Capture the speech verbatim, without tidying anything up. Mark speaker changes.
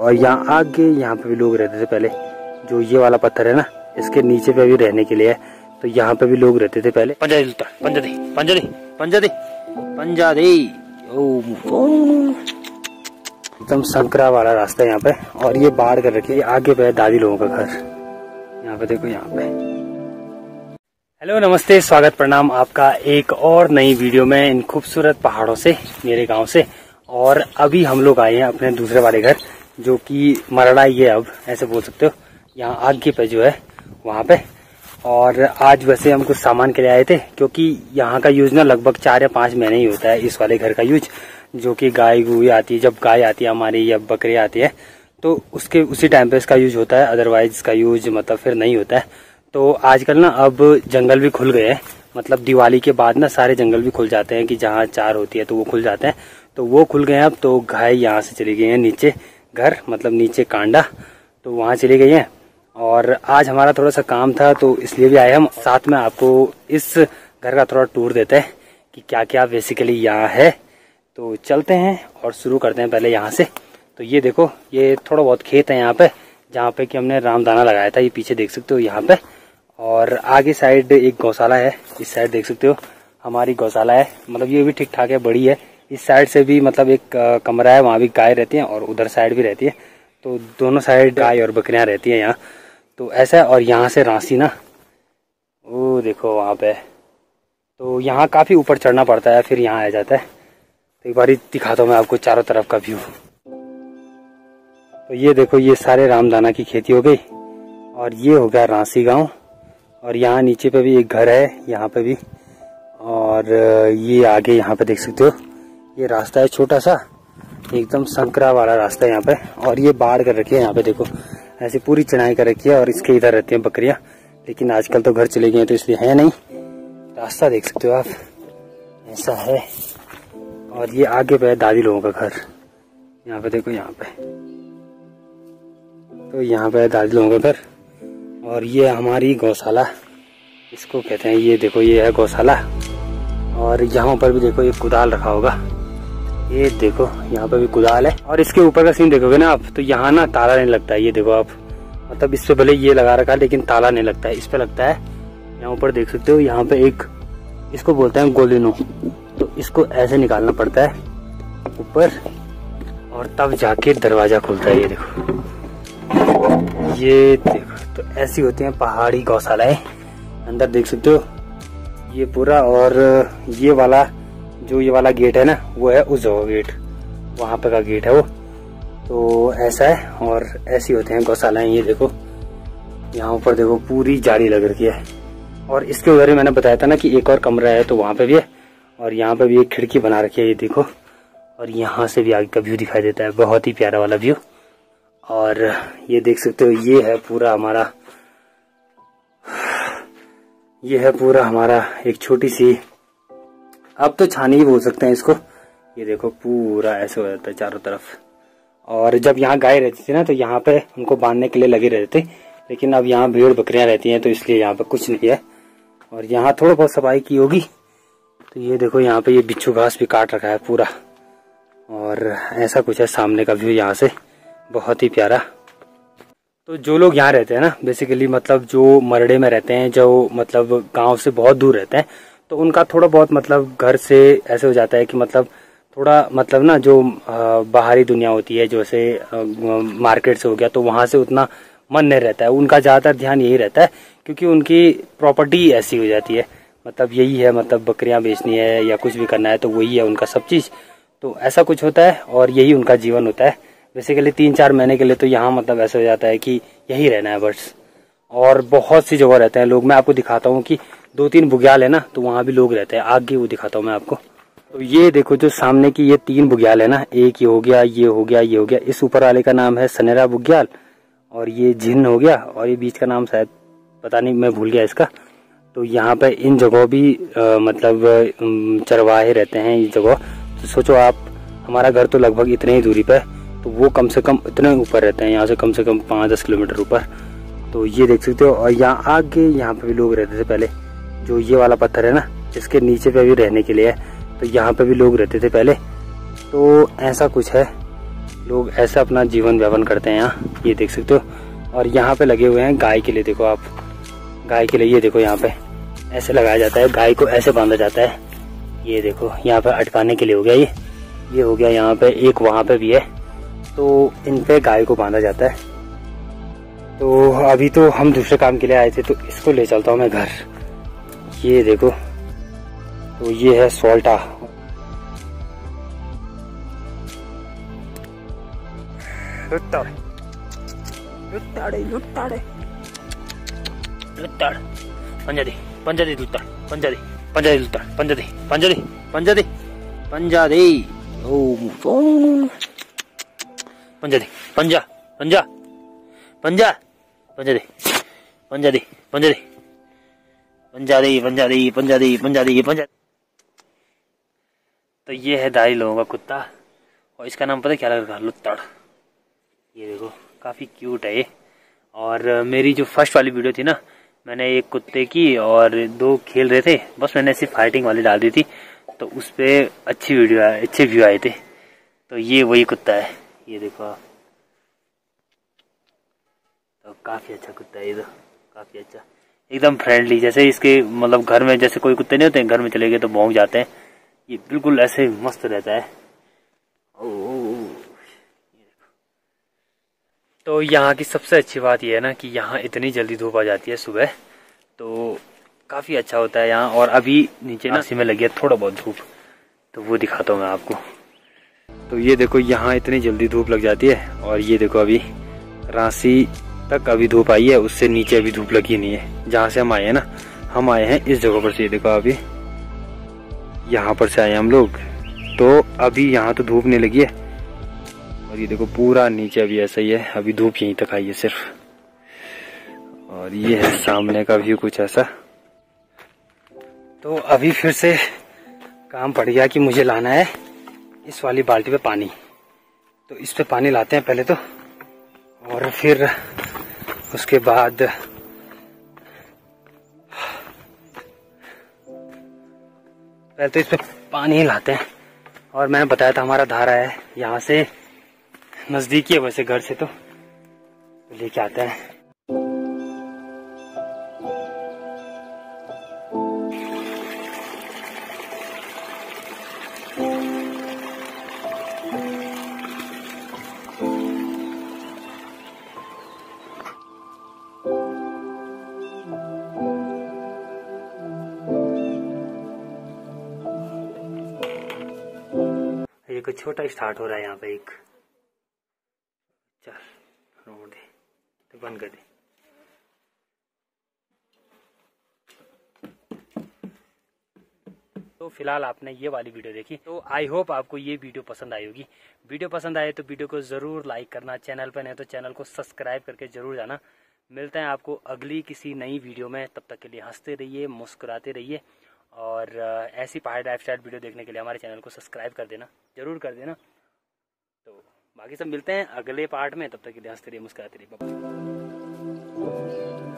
Speaker 1: और यहाँ आगे यहाँ पे भी लोग रहते थे पहले। जो ये वाला पत्थर है ना, इसके नीचे पे भी रहने के लिए है, तो यहाँ पे भी लोग रहते थे पहले। पंजा दे पंजा दे पंजा दे पंजा दे पंजा दे एकदम संकरा वाला रास्ता है यहाँ पे। और ये बाढ़ कर रखी है। आगे पे है दादी लोगों का घर, यहाँ पे देखो। यहाँ पे हेलो नमस्ते, स्वागत प्रणाम आपका एक और नई वीडियो में इन खूबसूरत पहाड़ों से, मेरे गांव से। और अभी हम लोग आए हैं अपने दूसरे वाले घर, जो कि मरड़ा ही है, अब ऐसे बोल सकते हो। यहाँ आगे पे जो है वहाँ पे। और आज वैसे हम कुछ सामान के लिए आए थे, क्योंकि यहाँ का यूज ना लगभग चार या पाँच महीने ही होता है इस वाले घर का यूज। जो कि गाय गुई आती है, जब गाय आती है हमारी या बकरी आती है, तो उसके उसी टाइम पे इसका यूज होता है। अदरवाइज इसका यूज मतलब फिर नहीं होता है। तो आजकल ना अब जंगल भी खुल गए हैं, मतलब दिवाली के बाद ना सारे जंगल भी खुल जाते हैं, कि जहाँ चार होती है तो वो खुल जाते हैं। तो वो खुल गए हैं अब। तो गाय यहाँ से चली गई है नीचे घर, मतलब नीचे कांडा, तो वहाँ चली गई है। और आज हमारा थोड़ा सा काम था, तो इसलिए भी आए हम। साथ में आपको इस घर का थोड़ा टूर देते हैं कि क्या क्या बेसिकली यहाँ है। तो चलते हैं और शुरू करते हैं पहले यहाँ से। तो ये देखो, ये थोड़ा बहुत खेत है यहाँ पे, जहाँ पे कि हमने रामदाना लगाया था। ये पीछे देख सकते हो यहाँ पे। और आगे साइड एक गौशाला है, इस साइड देख सकते हो हमारी गौशाला है। मतलब ये भी ठीक ठाक है, बड़ी है। इस साइड से भी मतलब एक कमरा है, वहाँ भी गाय रहती है, और उधर साइड भी रहती है। तो दोनों साइड गाय और बकरियां रहती है यहाँ। तो ऐसा है। और यहाँ से रांसी ना, वो देखो वहाँ पे। तो यहाँ काफी ऊपर चढ़ना पड़ता है, फिर यहाँ आ जाता है। तो एक बार दिखाता हूँ मैं आपको चारों तरफ का व्यू। तो ये देखो, ये सारे रामदाना की खेती हो गई, और ये हो गया रांसी गांव। और यहाँ नीचे पे भी एक घर है, यहाँ पे भी। और ये आगे यहाँ पे देख सकते हो, ये रास्ता है छोटा सा, एकदम संकरा वाला रास्ता है यहाँ पे। और ये बाढ़ कर रखी है यहाँ पे, देखो ऐसे पूरी चढ़ाई कर रखी है। और इसके इधर रहती हैं बकरियां, लेकिन आजकल तो घर चले गए हैं, तो इसलिए है नहीं। रास्ता देख सकते हो आप, ऐसा है। और ये आगे पे है दादी लोगों का घर, यहाँ पे देखो। यहाँ पे तो यहाँ पे है दादी लोगों का घर। और ये हमारी गौशाला इसको कहते हैं। ये देखो, ये है गौशाला। और यहाँ पर भी देखो एक कुदाल रखा होगा, ये देखो यहाँ पे भी कुदाल है। और इसके ऊपर का सीन देखोगे ना आप, तो यहाँ ना ताला नहीं लगता है। ये देखो आप, मतलब इस पे भले ये लगा रखा है, लेकिन ताला नहीं लगता है, इस पे लगता है। यहाँ ऊपर देख सकते हो, यहाँ पे एक, इसको बोलते हैं गोलिनो। तो इसको ऐसे निकालना पड़ता है ऊपर, और तब जाके दरवाजा खुलता है। ये देखो, ये देखो। तो ऐसी होती है पहाड़ी गौशालाएं। अंदर देख सकते हो ये पूरा। और ये वाला, जो ये वाला गेट है ना, वो है उस जगह गेट, वहां पे का गेट है वो। तो ऐसा है। और ऐसी होते हैं गौशालाएं। ये देखो यहाँ ऊपर देखो, पूरी जाली लग रखी है। और इसके उधर मैंने बताया था ना कि एक और कमरा है, तो वहां पे भी है। और यहाँ पे भी एक खिड़की बना रखी है, ये देखो। और यहाँ से भी आगे का व्यू दिखाई देता है, बहुत ही प्यारा वाला व्यू। और ये देख सकते हो, ये है पूरा हमारा, ये है पूरा हमारा एक छोटी सी, अब तो छानी ही बोल सकते हैं इसको। ये देखो पूरा ऐसे हो जाता है चारों तरफ। और जब यहाँ गाय रहती थी ना, तो यहाँ पे उनको बांधने के लिए लगे रहते थे। लेकिन अब यहाँ भेड़ बकरियां रहती हैं, तो इसलिए यहाँ पे कुछ नहीं है। और यहाँ थोड़ा बहुत सफाई की होगी। तो ये देखो, यहाँ पे ये बिच्छू घास भी काट रखा है पूरा। और ऐसा कुछ है सामने का व्यू यहाँ से, बहुत ही प्यारा। तो जो लोग यहाँ रहते हैं ना, बेसिकली मतलब जो मरड़े में रहते हैं, जो मतलब गांव से बहुत दूर रहते हैं, तो उनका थोड़ा बहुत मतलब घर से ऐसे हो जाता है कि मतलब थोड़ा मतलब ना, जो बाहरी दुनिया होती है, जैसे मार्केट से हो गया, तो वहां से उतना मन नहीं रहता है। उनका ज्यादातर ध्यान यही रहता है, क्योंकि उनकी प्रॉपर्टी ऐसी हो जाती है। मतलब यही है, मतलब बकरियां बेचनी है या कुछ भी करना है, तो वही है उनका सब चीज। तो ऐसा कुछ होता है, और यही उनका जीवन होता है। बेसिकली तीन चार महीने के लिए तो यहाँ मतलब ऐसा हो जाता है कि यही रहना है बस। और बहुत सी जगह रहते हैं लोग। मैं आपको दिखाता हूँ कि दो तीन बुग्याल है ना, तो वहाँ भी लोग रहते हैं। आगे वो दिखाता हूँ मैं आपको। तो ये देखो, जो सामने की ये तीन बुग्याल है ना, एक ये हो गया, ये हो गया, ये हो गया। इस ऊपर वाले का नाम है सनेरा बुग्याल, और ये झिन हो गया, और ये बीच का नाम शायद पता नहीं, मैं भूल गया इसका। तो यहाँ पे इन जगहों भी आ, मतलब चरवाहे रहते हैं इस जगह। तो सोचो आप, हमारा घर तो लगभग इतने ही दूरी पे, तो वो कम से कम इतने ऊपर रहते हैं, यहाँ से कम से कम पाँच दस किलोमीटर ऊपर। तो ये देख सकते हो। और यहाँ आगे यहाँ पे भी लोग रहते थे पहले। जो ये वाला पत्थर है ना, इसके नीचे पे भी रहने के लिए है, तो यहाँ पे भी लोग रहते थे पहले। तो ऐसा कुछ है। लोग ऐसा अपना जीवन यापन करते हैं यहाँ, ये देख सकते हो। और यहाँ पे लगे हुए हैं गाय के लिए, देखो आप, गाय के लिए ये देखो यहाँ पे ऐसे लगाया जाता है, गाय को ऐसे बांधा जाता है। ये देखो यहाँ पे अटकाने के लिए हो गया ये ये हो गया। यहाँ पे एक वहाँ पे भी है, तो इन पे गाय को बांधा जाता है। तो अभी तो हम दूसरे काम के लिए आए थे, तो इसको ले चलता हूँ मैं घर। ये देखो, तो ये है सोल्टा। लुत्ताड़े लुत्ताड़े लुत्ताड़े लुत्ताड़ पंजा दे पंजा दे लुत्ताड़ पंजा दे पंजा दे लुत्ताड़ पंजा दे पंजा दे पंजा दे पंजा दे ओ पंजा दे पंजा पंजा पंजा पंजा दे पंजा दे पंजा दे पंजा दे पंजा दे पंजा दे पंजा दे पंजा। तो ये है दाई लोगों का कुत्ता, और इसका नाम पता क्या लग रहा है? लुत्ताड़। ये देखो काफी क्यूट है ये। और मेरी जो फर्स्ट वाली वीडियो थी ना, मैंने एक कुत्ते की और दो खेल रहे थे, बस मैंने ऐसी फाइटिंग वाली डाल दी थी, तो उस पे अच्छी वीडियो आए, अच्छे व्यू आए थे। तो ये वही कुत्ता है, ये देखो आप। तो काफी अच्छा कुत्ता है ये, तो काफी अच्छा, एकदम फ्रेंडली। जैसे इसके मतलब घर में जैसे कोई कुत्ते नहीं होते हैं, घर में चले गए तो भौंक जाते हैं, ये बिल्कुल ऐसे मस्त रहता है। ओ, ओ, ओ। तो यहाँ की सबसे अच्छी बात यह है ना कि यहाँ इतनी जल्दी धूप आ जाती है सुबह, तो काफ़ी अच्छा होता है यहाँ। और अभी नीचे ना में लगी है थोड़ा बहुत धूप, तो वो दिखाता हूँ मैं आपको। तो ये देखो यहाँ इतनी जल्दी धूप लग जाती है, और ये देखो अभी रांसी तक अभी धूप आई है, उससे नीचे अभी धूप लगी नहीं है। जहाँ से हम आए हैं ना, हम आए हैं इस जगह पर से, ये देखो अभी यहाँ पर से आए हम लोग, तो अभी यहाँ तो धूप नहीं लगी है। और ये देखो पूरा नीचे अभी ऐसा ही है, अभी धूप यहीं तक आई है सिर्फ। और ये है सामने का व्यू कुछ ऐसा। तो अभी फिर से काम पड़ गया कि मुझे लाना है इस वाली बाल्टी पे पानी। तो इस पे पानी लाते हैं पहले तो, और फिर उसके बाद पहले तो इस पे पानी ही लाते हैं। और मैंने बताया था हमारा धारा है यहाँ से नजदीकी है वैसे घर से, तो, तो लेके आते हैं। ये कुछ छोटा स्टार्ट हो रहा है यहाँ पे एक, चल रोड दे तो बंद कर दे। तो फिलहाल आपने ये वाली वीडियो देखी, तो आई होप आपको ये वीडियो पसंद आई होगी। वीडियो पसंद आए तो वीडियो को जरूर लाइक करना, चैनल पर नहीं तो चैनल को सब्सक्राइब करके जरूर जाना। मिलते हैं आपको अगली किसी नई वीडियो में, तब तक के लिए हंसते रहिए, मुस्कुराते रहिए। और ऐसी पहाड़ी लाइफस्टाइल वीडियो देखने के लिए हमारे चैनल को सब्सक्राइब कर देना, जरूर कर देना। तो बाकी सब मिलते हैं अगले पार्ट में, तब तक के लिए हंसते रहिए, मुस्कुराते रहिए।